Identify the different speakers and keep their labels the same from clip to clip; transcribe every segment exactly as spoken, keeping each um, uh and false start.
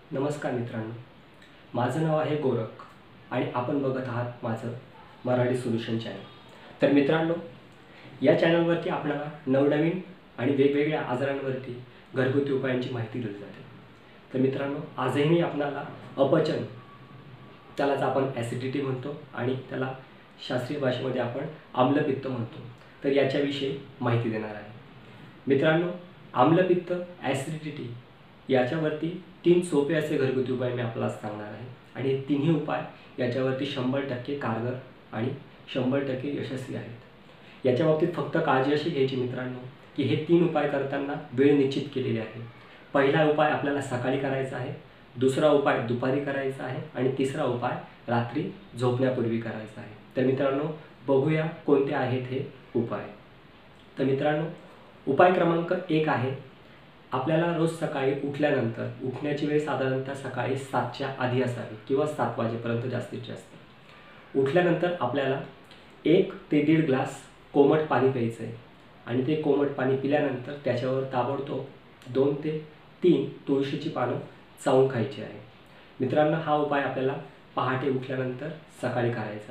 Speaker 1: नमस्कार मित्रांनो, माझं नाव आहे गोरख आणि आपण बघत आहात माझं मराठी सोल्युशन चॅनल। तर मित्रांनो, या चॅनलवरती आपल्याला नवनवीन आणि वेगवेगळ्या आजारांवरती घरगुती उपायांची माहिती दिली जाते। तर मित्रांनो, आजही मी आपल्याला अपचन, त्यालाच आपण ॲसिडिटी म्हणतो आणि त्याला शास्त्रीय भाषेमध्ये आपण आम्लपित्त म्हणतो, तर याच्याविषयी माहिती देणार आहे। मित्रांनो, आम्लपित्त, ॲसिडिटी याच्यावरती तीन सोपे असे घरगुती उपाय मी आपल्याला सांगणार आहे आणि हे तिन्ही उपाय याच्यावरती शंभर टक्के कारगर आणि शंभर टक्के यशस्वी आहेत। याच्या बाबतीत फक्त काळजी अशी घ्यायची मित्रांनो की हे तीन उपाय करताना वेळ निश्चित केलेली आहे। पहिला उपाय आपल्याला सकाळी करायचा आहे, दुसरा उपाय दुपारी करायचा आहे आणि तिसरा उपाय रात्री झोपण्यापूर्वी करायचा आहे। तर मित्रांनो, बघूया कोणते आहेत हे उपाय। तर मित्रांनो, उपाय क्रमांक एक आहे, आपल्याला रोज सकाळी उठल्यानंतर, उठण्याची वेळ साधारणतः सकाळी सातच्या आधी असावी किंवा सात वाजेपर्यंत जास्तीत जास्त। उठल्यानंतर आपल्याला एक ते दीड ग्लास कोमट पाणी प्यायचं आहे आणि ते कोमट पाणी पिल्यानंतर त्याच्यावर ताबडतोब दोन ते तीन तुळशीची पानं चावून खायची आहे। मित्रांनो, हा उपाय आपल्याला पहाटे उठल्यानंतर सकाळी करायचा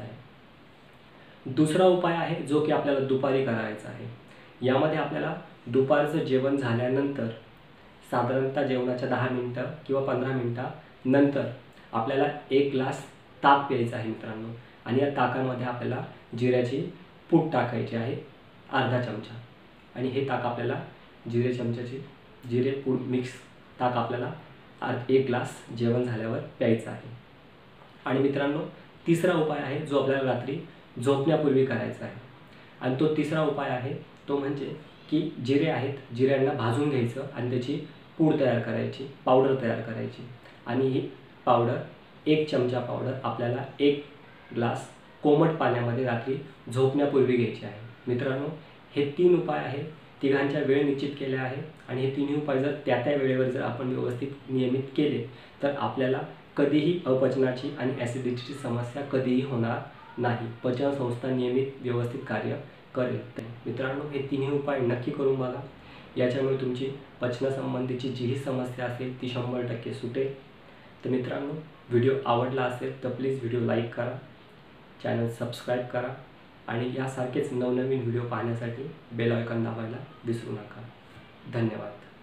Speaker 1: आहे। दुसरा उपाय आहे जो की आपल्याला दुपारी करायचा आहे। यामध्ये आपल्याला दुपारचं जेवण झाल्यानंतर साधारणतः जेवणाच्या दहा मिनिटं किंवा पंधरा मिनिटानंतर आपल्याला एक ग्लास ताक प्यायचा आहे मित्रांनो, आणि या ताकामध्ये आपल्याला जिऱ्याची पूड टाकायची आहे अर्धा चमचा, आणि हे ताक आपल्याला जिरे चमच्याची जिरे पूड मिक्स ताक आपल्याला अर्ध एक ग्लास जेवण झाल्यावर प्यायचं आहे। आणि मित्रांनो, तिसरा उपाय आहे जो आपल्याला रात्री झोपण्यापूर्वी करायचा आहे, आणि तो तिसरा उपाय आहे तो म्हणजे की जिरे आहेत, जिऱ्यांना भाजून घ्यायचं आणि त्याची पूड तयार करायची, पावडर तयार करायची, आणि ही पावडर एक चमचा पावडर आपल्याला एक ग्लास कोमट पाण्यामध्ये रात्री झोपण्यापूर्वी घ्यायची आहे। मित्रांनो, हे तीन उपाय आहेत, तिघांच्या वेळ निश्चित केल्या आहे, आणि हे तिन्ही उपाय जर त्या त्या वेळेवर जर आपण व्यवस्थित नियमित केले तर आपल्याला कधीही अपचनाची आणि ॲसिडिटीची समस्या कधीही होणार नाही। पचनसंस्था नियमित व्यवस्थित कार्य करेल। मित्रांनो, हे तिन्ही उपाय नक्की करून बघा, याच्यामुळे तुमची पचनासंबंधीची जीही समस्या असेल ती शंभर टक्के सुटेल। तर मित्रांनो, व्हिडिओ आवडला असेल तर प्लीज व्हिडिओ लाईक करा, चॅनल सबस्क्राईब करा, आणि यासारखेच नवनवीन व्हिडिओ पाहण्यासाठी बेल आयकॉन दाबायला विसरू नका। धन्यवाद।